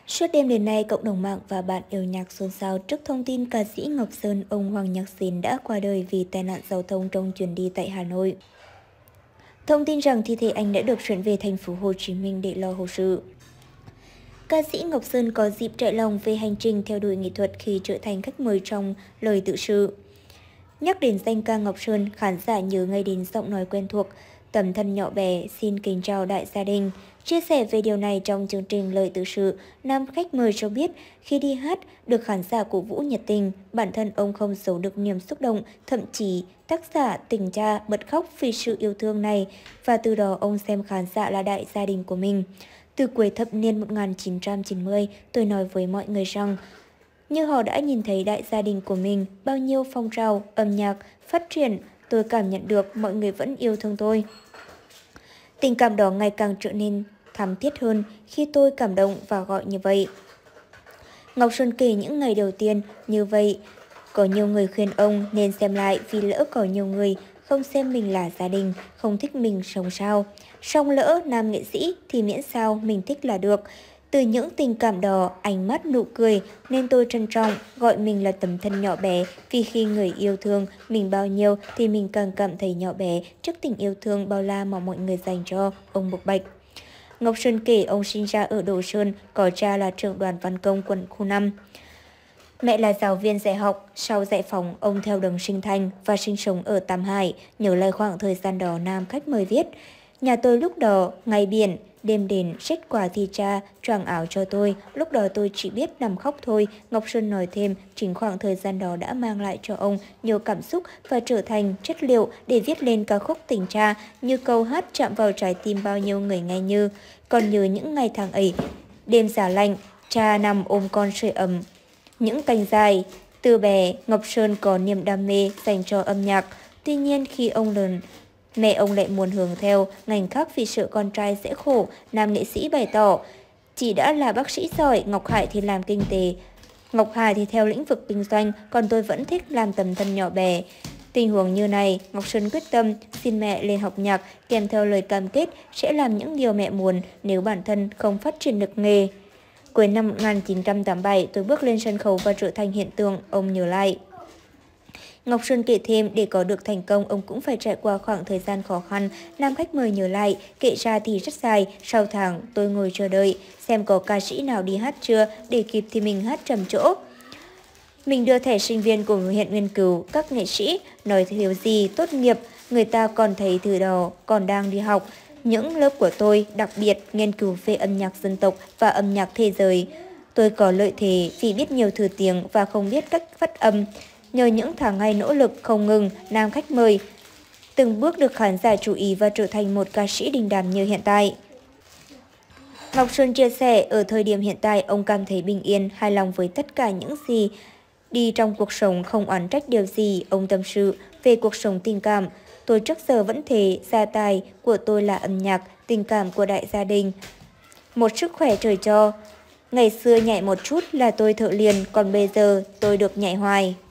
Suốt đêm đến nay, cộng đồng mạng và bạn yêu nhạc xôn xao trước thông tin ca sĩ Ngọc Sơn, ông Hoàng Nhạc Xín đã qua đời vì tai nạn giao thông trong chuyến đi tại Hà Nội. Thông tin rằng thi thể anh đã được chuyển về thành phố Hồ Chí Minh để lo hậu sự. Ca sĩ Ngọc Sơn có dịp trải lòng về hành trình theo đuổi nghệ thuật khi trở thành khách mời trong lời tự sự. Nhắc đến danh ca Ngọc Sơn, khán giả nhớ ngay đến giọng nói quen thuộc, tấm thân nhỏ bé, xin kính chào đại gia đình. Chia sẻ về điều này trong chương trình Lời tự sự, nam khách mời cho biết khi đi hát được khán giả cổ vũ nhiệt tình, bản thân ông không giấu được niềm xúc động, thậm chí tác giả tình cha bật khóc vì sự yêu thương này và từ đó ông xem khán giả là đại gia đình của mình. Từ cuối thập niên 1990, tôi nói với mọi người rằng như họ đã nhìn thấy đại gia đình của mình, bao nhiêu phong trào, âm nhạc, phát triển, tôi cảm nhận được mọi người vẫn yêu thương tôi. Tình cảm đó ngày càng trở nên thắm thiết hơn khi tôi cảm động và gọi như vậy. Ngọc Sơn kể những ngày đầu tiên như vậy, có nhiều người khuyên ông nên xem lại vì lỡ có nhiều người không xem mình là gia đình, không thích mình sống sao. Song lỡ nam nghệ sĩ thì miễn sao mình thích là được. Từ những tình cảm đó, ánh mắt nụ cười nên tôi trân trọng gọi mình là tấm thân nhỏ bé vì khi người yêu thương mình bao nhiêu thì mình càng cảm thấy nhỏ bé trước tình yêu thương bao la mà mọi người dành cho, ông bộc bạch. Ngọc Sơn kể ông sinh ra ở Đồ Sơn, có cha là trưởng đoàn văn công quận khu 5. Mẹ là giáo viên dạy học, sau giải phóng ông theo đường sinh thành và sinh sống ở Tam Hải, nhớ lại khoảng thời gian đó nam khách mời viết. Nhà tôi lúc đó, ngày biển, đêm đến, xách quà thì cha, choàng áo cho tôi, lúc đó tôi chỉ biết nằm khóc thôi. Ngọc Sơn nói thêm, chính khoảng thời gian đó đã mang lại cho ông nhiều cảm xúc và trở thành chất liệu để viết lên ca khúc tình cha, như câu hát chạm vào trái tim bao nhiêu người nghe như. Còn nhớ những ngày tháng ấy, đêm giá lạnh, cha nằm ôm con sưởi ấm. Những cành dài, từ bé, Ngọc Sơn có niềm đam mê dành cho âm nhạc. Tuy nhiên khi ông lớn, mẹ ông lại muốn hướng theo ngành khác vì sợ con trai sẽ khổ, nam nghệ sĩ bày tỏ. Chị đã là bác sĩ giỏi, Ngọc Hải thì làm kinh tế. Ngọc Hải thì theo lĩnh vực kinh doanh, còn tôi vẫn thích làm tấm thân nhỏ bé. Tình huống như này, Ngọc Sơn quyết tâm xin mẹ lên học nhạc kèm theo lời cam kết sẽ làm những điều mẹ muốn nếu bản thân không phát triển được nghề. Cuối năm 1987, tôi bước lên sân khấu và trở thành hiện tượng, ông nhớ lại. Ngọc Sơn kể thêm, để có được thành công, ông cũng phải trải qua khoảng thời gian khó khăn. Nam khách mời nhớ lại, kể ra thì rất dài, sau tháng tôi ngồi chờ đợi, xem có ca sĩ nào đi hát chưa, để kịp thì mình hát trầm chỗ. Mình đưa thẻ sinh viên của Viện Nghiên cứu, các nghệ sĩ, nói thiếu gì, tốt nghiệp, người ta còn thấy từ đó, còn đang đi học. Những lớp của tôi đặc biệt nghiên cứu về âm nhạc dân tộc và âm nhạc thế giới. Tôi có lợi thế vì biết nhiều thứ tiếng và không biết cách phát âm. Nhờ những tháng ngày nỗ lực không ngừng, nam khách mời từng bước được khán giả chú ý và trở thành một ca sĩ đình đám như hiện tại. Ngọc Sơn chia sẻ, ở thời điểm hiện tại, ông cảm thấy bình yên, hài lòng với tất cả những gì đi trong cuộc sống, không oán trách điều gì. Ông tâm sự về cuộc sống tình cảm. Tôi trước giờ vẫn thế, gia tài của tôi là âm nhạc, tình cảm của đại gia đình. Một sức khỏe trời cho. Ngày xưa nhảy một chút là tôi thợ liền, còn bây giờ tôi được nhảy hoài.